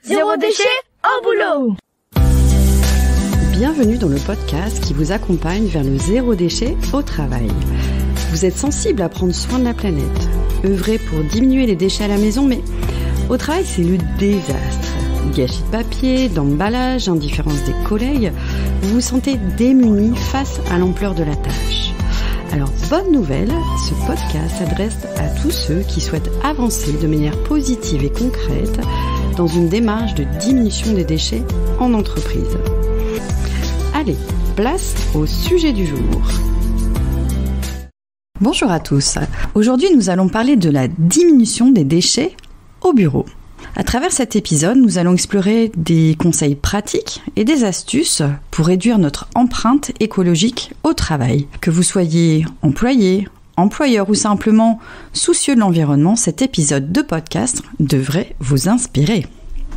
Zéro déchet au boulot. Bienvenue dans le podcast qui vous accompagne vers le zéro déchet au travail. Vous êtes sensible à prendre soin de la planète, œuvrer pour diminuer les déchets à la maison, mais au travail, c'est le désastre. Gâchis de papier, d'emballage, indifférence des collègues, vous vous sentez démuni face à l'ampleur de la tâche. Alors, bonne nouvelle, ce podcast s'adresse à tous ceux qui souhaitent avancer de manière positive et concrète dans une démarche de diminution des déchets en entreprise. Allez, place au sujet du jour. Bonjour à tous. Aujourd'hui, nous allons parler de la diminution des déchets au bureau. À travers cet épisode, nous allons explorer des conseils pratiques et des astuces pour réduire notre empreinte écologique au travail. Que vous soyez employé, employeur ou simplement soucieux de l'environnement, cet épisode de podcast devrait vous inspirer.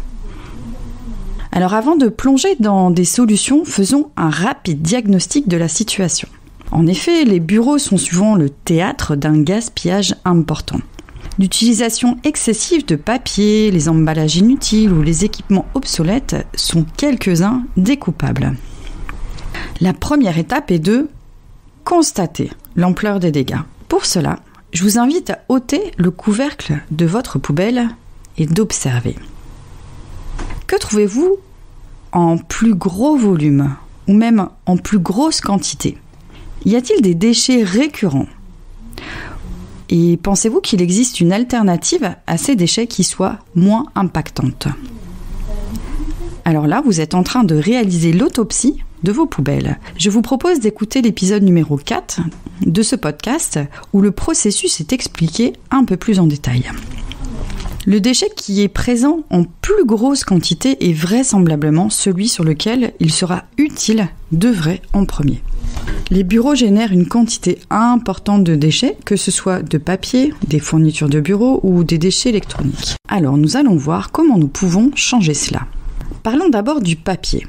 Alors avant de plonger dans des solutions, faisons un rapide diagnostic de la situation. En effet, les bureaux sont souvent le théâtre d'un gaspillage important. L'utilisation excessive de papier, les emballages inutiles ou les équipements obsolètes sont quelques-uns des coupables. La première étape est de constater l'ampleur des dégâts. Pour cela, je vous invite à ôter le couvercle de votre poubelle et d'observer. Que trouvez-vous en plus gros volume ou même en plus grosse quantité ? Y a-t-il des déchets récurrents ? Et pensez-vous qu'il existe une alternative à ces déchets qui soit moins impactante ? Alors là, vous êtes en train de réaliser l'autopsie de vos poubelles. Je vous propose d'écouter l'épisode numéro 4 de ce podcast où le processus est expliqué un peu plus en détail. Le déchet qui est présent en plus grosse quantité est vraisemblablement celui sur lequel il sera utile d'œuvrer en premier. Les bureaux génèrent une quantité importante de déchets, que ce soit de papier, des fournitures de bureau ou des déchets électroniques. Alors nous allons voir comment nous pouvons changer cela. Parlons d'abord du papier.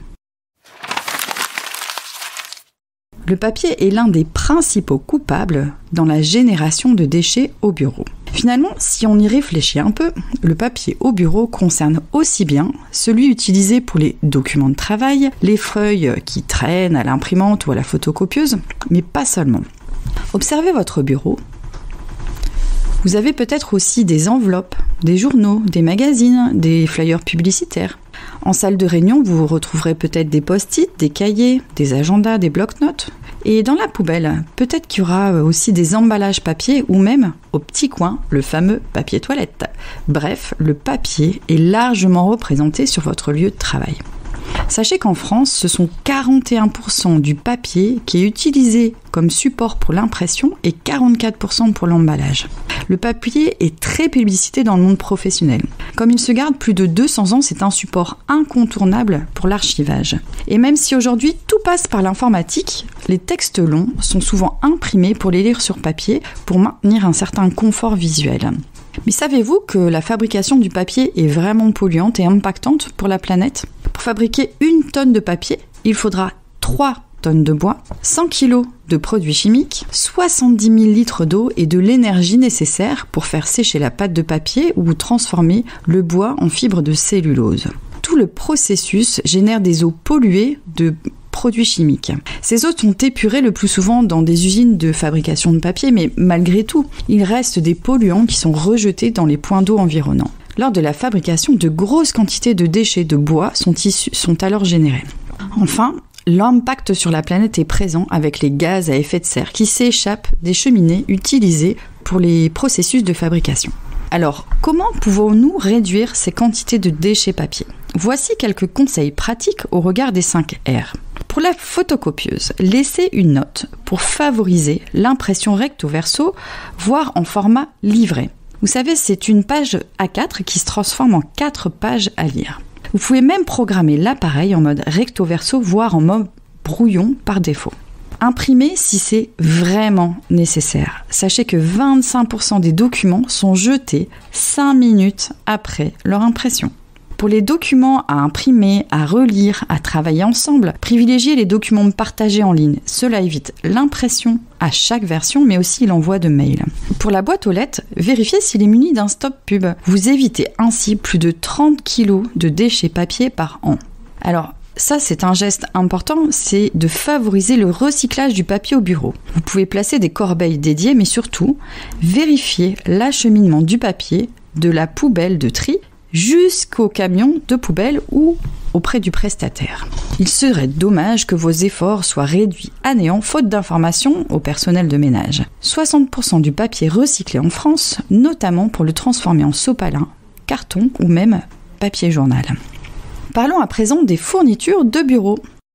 Le papier est l'un des principaux coupables dans la génération de déchets au bureau. Finalement, si on y réfléchit un peu, le papier au bureau concerne aussi bien celui utilisé pour les documents de travail, les feuilles qui traînent à l'imprimante ou à la photocopieuse, mais pas seulement. Observez votre bureau. Vous avez peut-être aussi des enveloppes, des journaux, des magazines, des flyers publicitaires. En salle de réunion, vous retrouverez peut-être des post-it, des cahiers, des agendas, des blocs-notes. Et dans la poubelle, peut-être qu'il y aura aussi des emballages papier ou même, au petit coin, le fameux papier toilette. Bref, le papier est largement représenté sur votre lieu de travail. Sachez qu'en France, ce sont 41% du papier qui est utilisé comme support pour l'impression et 44% pour l'emballage. Le papier est très publicité dans le monde professionnel. Comme il se garde plus de 200 ans, c'est un support incontournable pour l'archivage. Et même si aujourd'hui tout passe par l'informatique, les textes longs sont souvent imprimés pour les lire sur papier pour maintenir un certain confort visuel. Mais savez-vous que la fabrication du papier est vraiment polluante et impactante pour la planète ? Pour fabriquer 1 tonne de papier, il faudra 3 tonnes de bois, 100 kg de produits chimiques, 70 000 litres d'eau et de l'énergie nécessaire pour faire sécher la pâte de papier ou transformer le bois en fibre de cellulose. Tout le processus génère des eaux polluées de produits chimiques. Ces eaux sont épurées le plus souvent dans des usines de fabrication de papier, mais malgré tout, il reste des polluants qui sont rejetés dans les points d'eau environnants. Lors de la fabrication, de grosses quantités de déchets de bois sont alors générés. Enfin, l'impact sur la planète est présent avec les gaz à effet de serre qui s'échappent des cheminées utilisées pour les processus de fabrication. Alors, comment pouvons-nous réduire ces quantités de déchets papier ? Voici quelques conseils pratiques au regard des 5 R. Pour la photocopieuse, laissez une note pour favoriser l'impression recto verso, voire en format livré. Vous savez, c'est une page A4 qui se transforme en 4 pages à lire. Vous pouvez même programmer l'appareil en mode recto verso, voire en mode brouillon par défaut. Imprimez si c'est vraiment nécessaire. Sachez que 25% des documents sont jetés 5 minutes après leur impression. Pour les documents à imprimer, à relire, à travailler ensemble, privilégiez les documents partagés en ligne. Cela évite l'impression à chaque version, mais aussi l'envoi de mails. Pour la boîte aux lettres, vérifiez s'il est muni d'un stop pub. Vous évitez ainsi plus de 30 kg de déchets papier par an. Alors, ça, c'est un geste important, c'est de favoriser le recyclage du papier au bureau. Vous pouvez placer des corbeilles dédiées, mais surtout, vérifiez l'acheminement du papier de la poubelle de tri jusqu'au camion de poubelle ou auprès du prestataire. Il serait dommage que vos efforts soient réduits à néant faute d'informations au personnel de ménage. 60% du papier recyclé en France, notamment pour le transformer en sopalin, carton ou même papier journal. Parlons à présent des fournitures de bureau.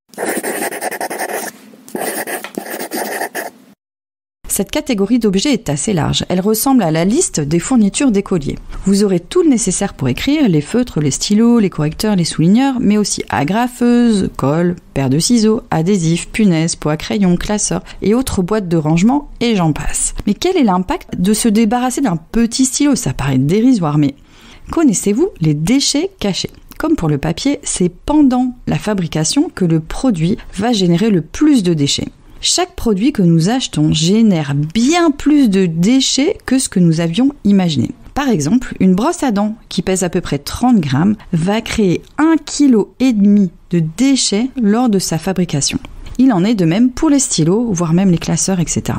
Cette catégorie d'objets est assez large. Elle ressemble à la liste des fournitures d'écoliers. Vous aurez tout le nécessaire pour écrire, les feutres, les stylos, les correcteurs, les souligneurs, mais aussi agrafeuses, colle, paire de ciseaux, adhésifs, punaises, pots à crayon, classeurs et autres boîtes de rangement, et j'en passe. Mais quel est l'impact de se débarrasser d'un petit stylo ? Ça paraît dérisoire, mais connaissez-vous les déchets cachés ? Comme pour le papier, c'est pendant la fabrication que le produit va générer le plus de déchets. Chaque produit que nous achetons génère bien plus de déchets que ce que nous avions imaginé. Par exemple, une brosse à dents qui pèse à peu près 30 grammes va créer 1,5 kg de déchets lors de sa fabrication. Il en est de même pour les stylos, voire même les classeurs, etc.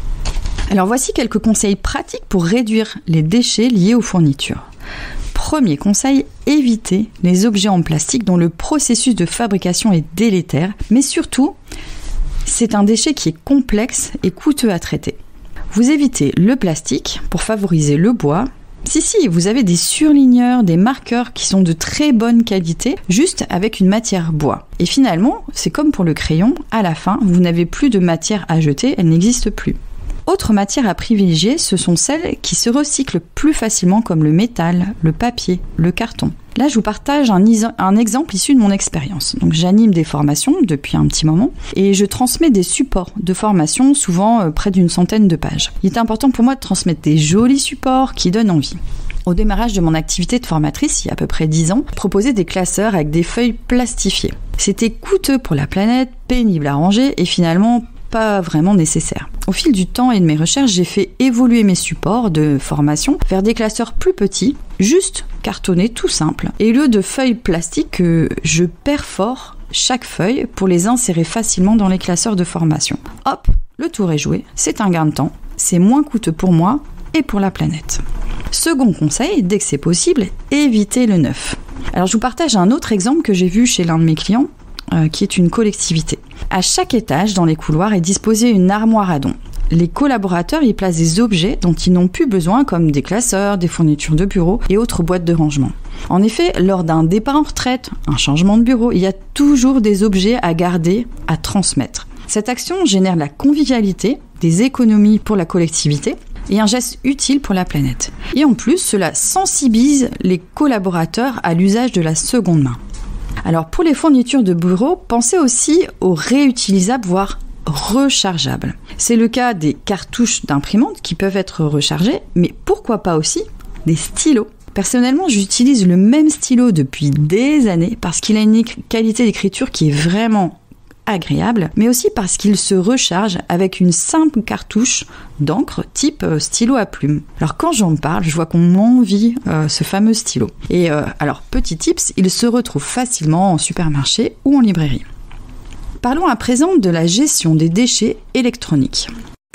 Alors voici quelques conseils pratiques pour réduire les déchets liés aux fournitures. Premier conseil, évitez les objets en plastique dont le processus de fabrication est délétère, mais surtout, c'est un déchet qui est complexe et coûteux à traiter. Vous évitez le plastique pour favoriser le bois. Si, vous avez des surligneurs, des marqueurs qui sont de très bonne qualité, juste avec une matière bois. Et finalement, c'est comme pour le crayon, à la fin, vous n'avez plus de matière à jeter, elle n'existe plus. Autre matière à privilégier, ce sont celles qui se recyclent plus facilement comme le métal, le papier, le carton. Là, je vous partage un exemple issu de mon expérience. Donc, j'anime des formations depuis un petit moment et je transmets des supports de formation, souvent près d'une centaine de pages. Il est important pour moi de transmettre des jolis supports qui donnent envie. Au démarrage de mon activité de formatrice, il y a à peu près 10 ans, je proposais des classeurs avec des feuilles plastifiées. C'était coûteux pour la planète, pénible à ranger et finalement pas vraiment nécessaire. Au fil du temps et de mes recherches, j'ai fait évoluer mes supports de formation vers des classeurs plus petits, juste cartonnés, tout simple. Et au lieu de feuilles plastiques, je perfore chaque feuille pour les insérer facilement dans les classeurs de formation. Hop, le tour est joué, c'est un gain de temps, c'est moins coûteux pour moi et pour la planète. Second conseil, dès que c'est possible, évitez le neuf. Alors je vous partage un autre exemple que j'ai vu chez l'un de mes clients, qui est une collectivité. À chaque étage, dans les couloirs, est disposée une armoire à dons. Les collaborateurs y placent des objets dont ils n'ont plus besoin, comme des classeurs, des fournitures de bureau et autres boîtes de rangement. En effet, lors d'un départ en retraite, un changement de bureau, il y a toujours des objets à garder, à transmettre. Cette action génère de la convivialité, des économies pour la collectivité et un geste utile pour la planète. Et en plus, cela sensibilise les collaborateurs à l'usage de la seconde main. Alors pour les fournitures de bureau, pensez aussi aux réutilisables, voire rechargeables. C'est le cas des cartouches d'imprimante qui peuvent être rechargées, mais pourquoi pas aussi des stylos. Personnellement, j'utilise le même stylo depuis des années parce qu'il a une qualité d'écriture qui est vraiment agréable, mais aussi parce qu'il se recharge avec une simple cartouche d'encre type stylo à plume. Alors quand j'en parle, je vois qu'on m'envie ce fameux stylo. Et alors petit tips, il se retrouve facilement en supermarché ou en librairie. Parlons à présent de la gestion des déchets électroniques.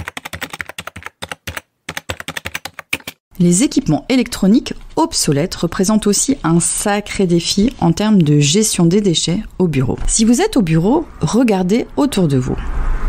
Les équipements électroniques obsolètes représentent aussi un sacré défi en termes de gestion des déchets au bureau. Si vous êtes au bureau, regardez autour de vous.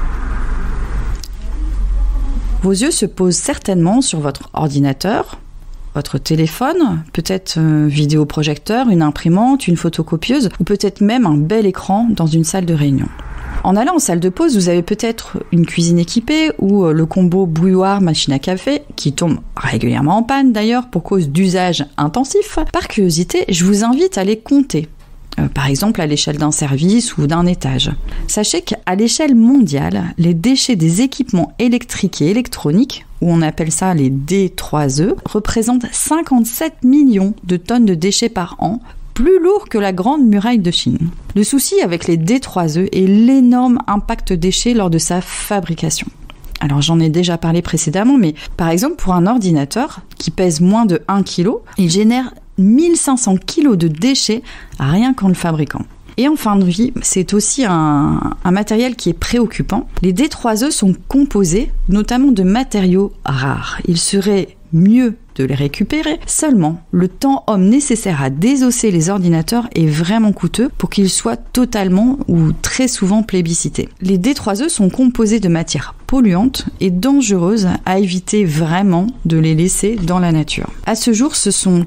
Vos yeux se posent certainement sur votre ordinateur, votre téléphone, peut-être vidéoprojecteur, une imprimante, une photocopieuse ou peut-être même un bel écran dans une salle de réunion. En allant en salle de pause, vous avez peut-être une cuisine équipée ou le combo bouilloire-machine à café qui tombe régulièrement en panne d'ailleurs pour cause d'usage intensif. Par curiosité, je vous invite à les compter, par exemple à l'échelle d'un service ou d'un étage. Sachez qu'à l'échelle mondiale, les déchets des équipements électriques et électroniques, où on appelle ça les D3E, représentent 57 millions de tonnes de déchets par an, plus lourd que la Grande Muraille de Chine. Le souci avec les D3E est l'énorme impact déchets lors de sa fabrication. Alors j'en ai déjà parlé précédemment, mais par exemple pour un ordinateur qui pèse moins de 1 kg, il génère 1500 kg de déchets rien qu'en le fabriquant. Et en fin de vie, c'est aussi un matériel qui est préoccupant. Les D3E sont composés notamment de matériaux rares. Il serait mieux de les récupérer. Seulement, le temps homme nécessaire à désosser les ordinateurs est vraiment coûteux pour qu'ils soient totalement ou très souvent plébiscités. Les D3E sont composés de matières polluantes et dangereuses à éviter vraiment de les laisser dans la nature. À ce jour, ce sont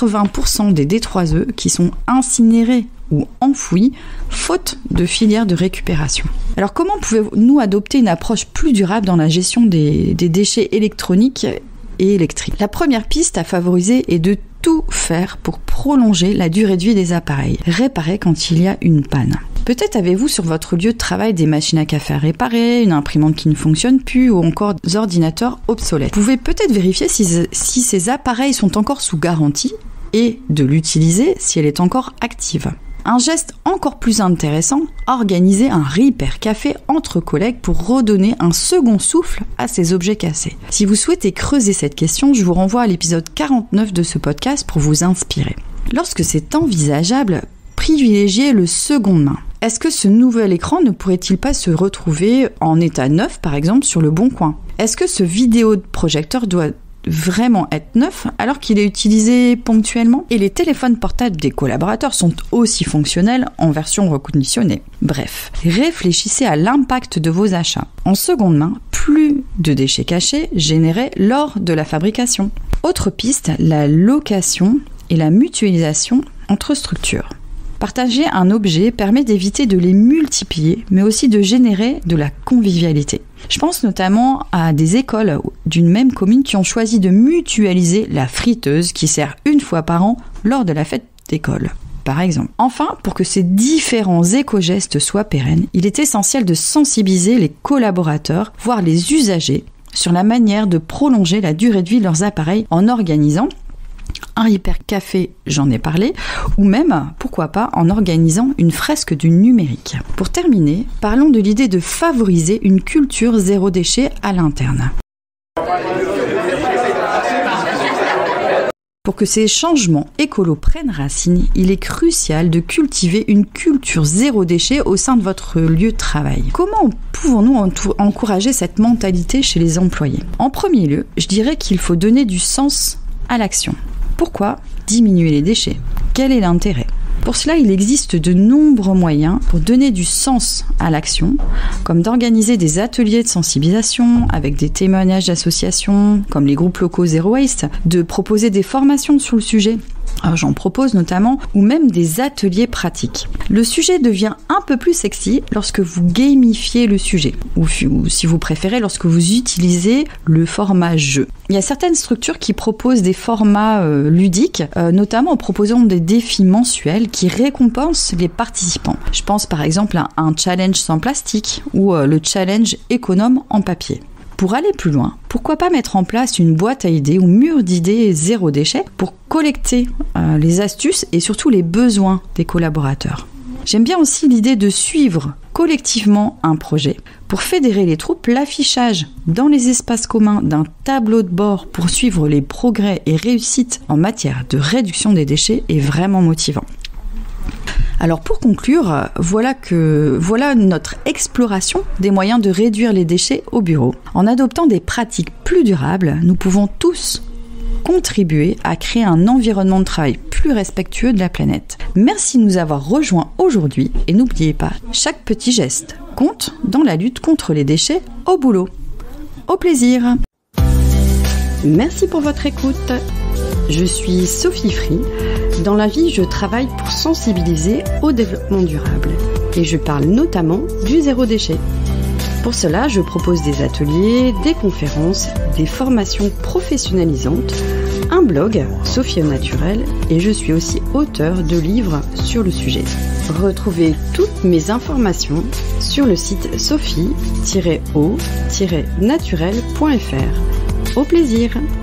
80% des D3E qui sont incinérés ou enfouis, faute de filière de récupération. Alors comment pouvons-nous adopter une approche plus durable dans la gestion des déchets électroniques et électriques? La première piste à favoriser est de tout faire pour prolonger la durée de vie des appareils, réparer quand il y a une panne. Peut-être avez-vous sur votre lieu de travail des machines à café à réparer, une imprimante qui ne fonctionne plus ou encore des ordinateurs obsolètes. Vous pouvez peut-être vérifier si ces appareils sont encore sous garantie et de l'utiliser si elle est encore active. Un geste encore plus intéressant, organiser un repair café entre collègues pour redonner un second souffle à ces objets cassés. Si vous souhaitez creuser cette question, je vous renvoie à l'épisode 49 de ce podcast pour vous inspirer. Lorsque c'est envisageable, privilégiez le seconde main. Est-ce que ce nouvel écran ne pourrait-il pas se retrouver en état neuf, par exemple, sur le Bon Coin? Est-ce que ce vidéoprojecteur doit vraiment être neuf alors qu'il est utilisé ponctuellement? Et les téléphones portables des collaborateurs sont aussi fonctionnels en version reconditionnée. Bref, réfléchissez à l'impact de vos achats. En seconde main, plus de déchets cachés générés lors de la fabrication. Autre piste, la location et la mutualisation entre structures. Partager un objet permet d'éviter de les multiplier, mais aussi de générer de la convivialité. Je pense notamment à des écoles d'une même commune qui ont choisi de mutualiser la friteuse qui sert une fois par an lors de la fête d'école, par exemple. Enfin, pour que ces différents éco-gestes soient pérennes, il est essentiel de sensibiliser les collaborateurs, voire les usagers, sur la manière de prolonger la durée de vie de leurs appareils en organisant un repair café, j'en ai parlé, ou même, pourquoi pas, en organisant une fresque du numérique. Pour terminer, parlons de l'idée de favoriser une culture zéro déchet à l'interne. Pour que ces changements écolos prennent racine, il est crucial de cultiver une culture zéro déchet au sein de votre lieu de travail. Comment pouvons-nous encourager cette mentalité chez les employés? En premier lieu, je dirais qu'il faut donner du sens à l'action. Pourquoi diminuer les déchets? Quel est l'intérêt? Pour cela, il existe de nombreux moyens pour donner du sens à l'action, comme d'organiser des ateliers de sensibilisation avec des témoignages d'associations, comme les groupes locaux Zero Waste, de proposer des formations sur le sujet. J'en propose notamment, ou même des ateliers pratiques. Le sujet devient un peu plus sexy lorsque vous gamifiez le sujet, ou si vous préférez, lorsque vous utilisez le format jeu. Il y a certaines structures qui proposent des formats ludiques, notamment en proposant des défis mensuels qui récompensent les participants. Je pense par exemple à un challenge sans plastique ou le challenge économe en papier. Pour aller plus loin, pourquoi pas mettre en place une boîte à idées ou mur d'idées zéro déchet pour collecter les astuces et surtout les besoins des collaborateurs. J'aime bien aussi l'idée de suivre collectivement un projet. Pour fédérer les troupes, l'affichage dans les espaces communs d'un tableau de bord pour suivre les progrès et réussites en matière de réduction des déchets est vraiment motivant. Alors pour conclure, voilà notre exploration des moyens de réduire les déchets au bureau. En adoptant des pratiques plus durables, nous pouvons tous contribuer à créer un environnement de travail plus respectueux de la planète. Merci de nous avoir rejoints aujourd'hui et n'oubliez pas, chaque petit geste compte dans la lutte contre les déchets au boulot. Au plaisir! Merci pour votre écoute. Je suis Sophie Free. Dans la vie, je travaille pour sensibiliser au développement durable et je parle notamment du zéro déchet. Pour cela, je propose des ateliers, des conférences, des formations professionnalisantes, un blog, Sophie au naturel, et je suis aussi auteure de livres sur le sujet. Retrouvez toutes mes informations sur le site sophie-o-naturel.fr. Au plaisir!